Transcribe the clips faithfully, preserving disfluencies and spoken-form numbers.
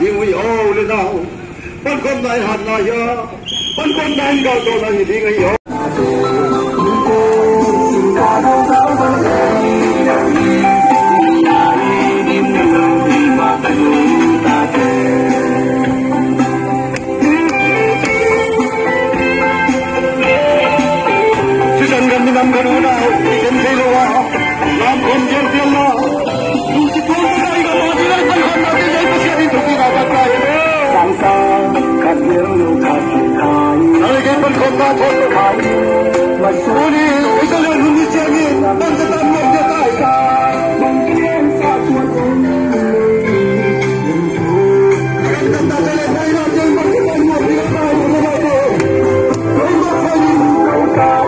hiu hi o le nau ban kon nai han na ya ban kon nai ga to na hi ding hi o Nam ganu na ken thelo nam kon jer dialla tu si kon dai ga ma dai ban kon na dai pasya ni thuki na ba kai sang sa khat yer lu kha ki khai ale gen ban kon na thon khai ma suni isale nu ni chani ban ta tam mo de kai sa ban kien sa chuan kon kan ta ta le dai na jeng ban ki ban mo di kai na ba de koi ma khai ni kau kai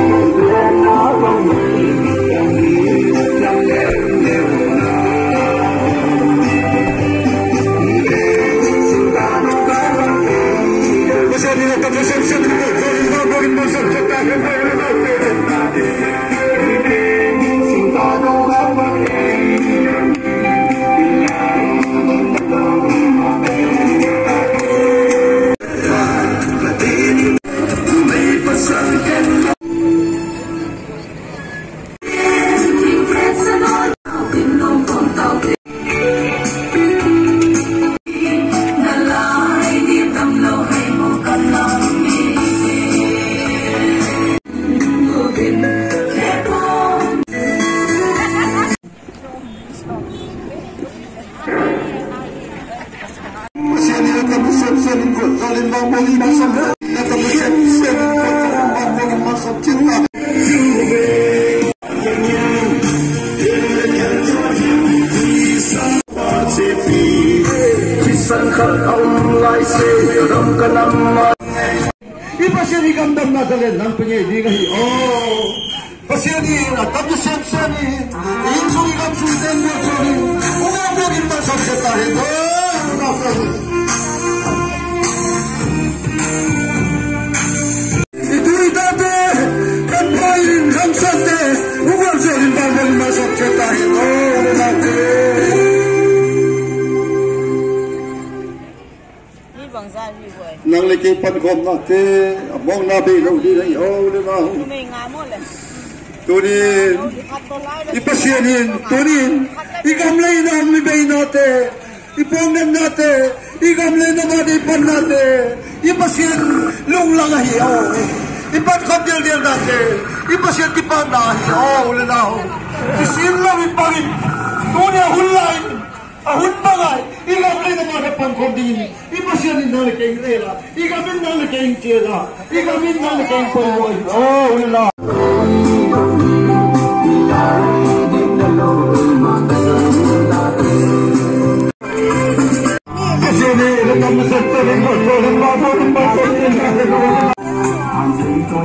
Ipasya ni kamdam na dalen ng panyay di kahi oh pasya ni na tabi sen ni insong ikam sultan mo suri umabog ito sa setahin oh nakasal ituloy dati kan bayin hamsan de umabog suri babal masok setahin oh nakasal nang leki pan kom na te abong na be lo di dai o le ma hu me nga mo le tu ni ipasyanin tu ni igam lai na mi be na te ipong na te igam lai na ma di pan na te ipasyan lung lang hi o ipat kom del del na te ipasyan ti pa na hi o le na hu isin lang ipangin tu ni hulai ahun bagay igam lai na ma di pan kom di ipasyanin na kay rela igamin na kay tira igamin na kay poroy oh wala kasi ni ito mo sa rin ko so rin ba mo rin ba sa rin ang ito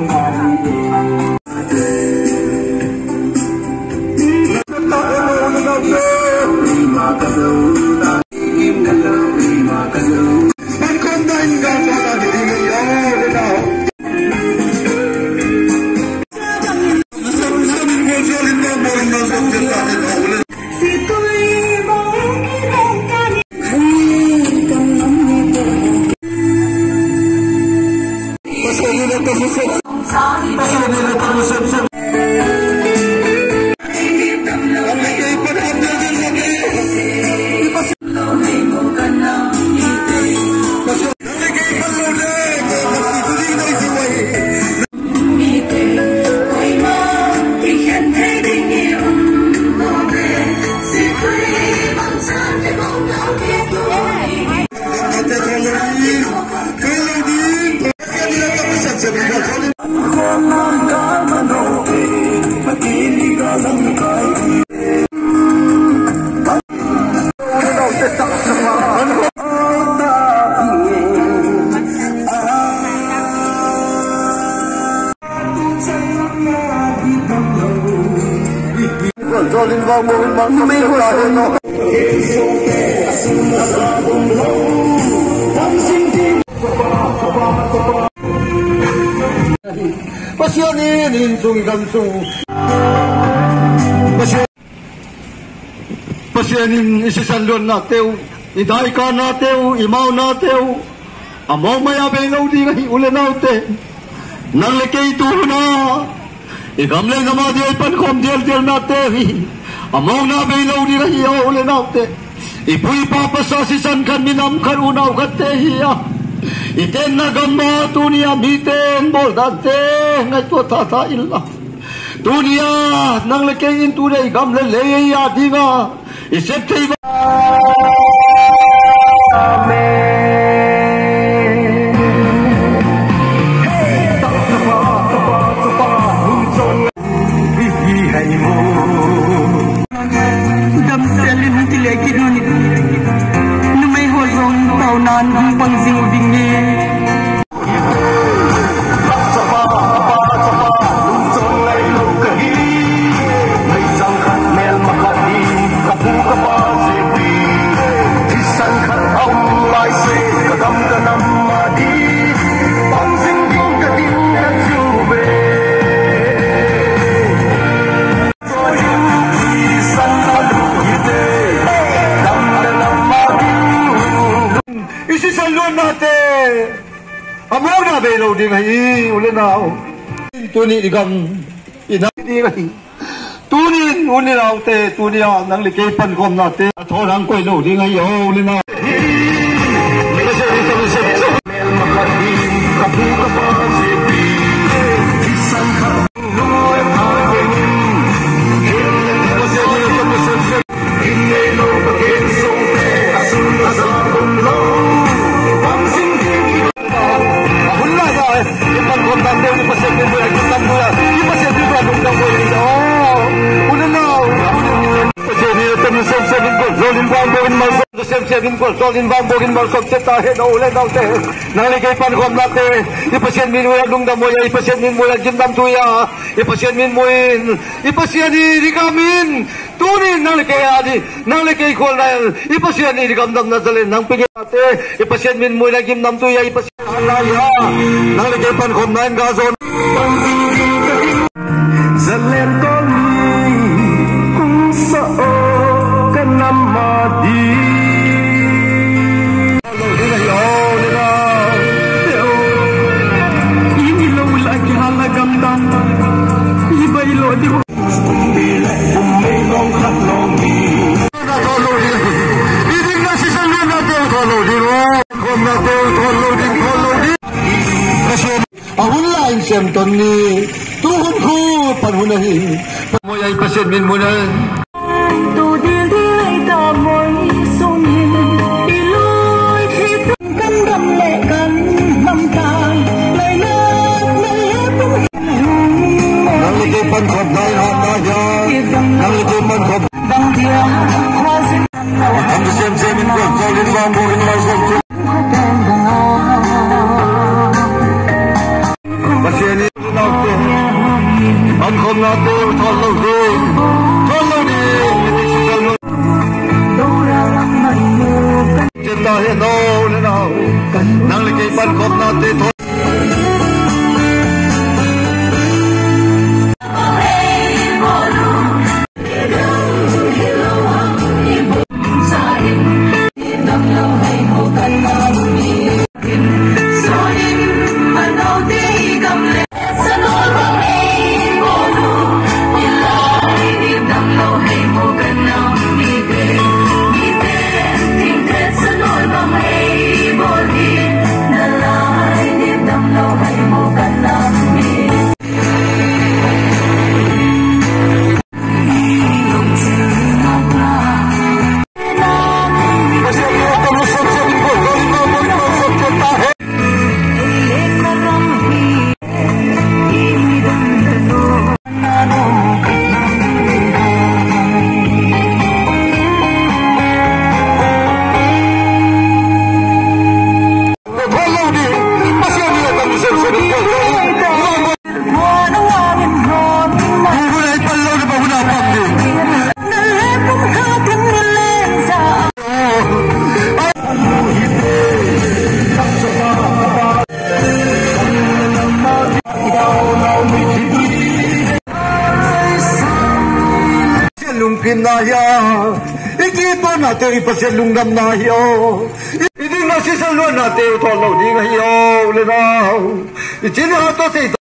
Rolling bang mo bang may hula no. Pasyanin insong ganso. Pasyanin isisalon na teo idai ka na teu imau na teu among maya be lo di ngai ule na te nang le ke tu na igam le na ma di pan khom jel jel na te among na be lo di ngai ule na te ipui pa pa sa si san kan minam kan unaw kat te hiya iten na gamma tunia miten bol dante ngai to ta ta illa tunia nang le ke in tu dei gam le le ya dinga isep thei among na be lo ding hai ule nao tuni digam ina di ngai tunin ule nao te tunia nang le ke pan kom na te thorang koi lo ding hai ho ule na Sebin ko solin bang bogin mal sok ta he no le dau te nang le ke pan khom na te i pasien min moya dung da moya i pasien min moya jim dam tu ya i pasien min moin i pasien ni rikamin tunin nang le ke adi nang le ke khol na i pasien ni rikam dam na chale nang pige te i pasien min moya jim dam tu ya i pasien na ya nang le ke pan khom na ga zon zalen ko ni kung sa o kanamadi Sem ton ni tuhun ku panhunahi moyai pasien min munai tu dil dil ta moi sonin iloi khi kan dam le kan nam ta lai na lai pu nang le pan khop dai ha na ja nang le pan khop bang dia khosin am sem sem min ko solin bang bo in my soul pasien am khom na to thol lo do thol lo ni do ra lang mai mu chen ta he no le na nang le ke pan khom na te thol Hey, Jerusalem na hiya ikito natin ipasyan lunggam na hiyo hindi masisalo natin ito lo di nga hiyo linaw itinhato sa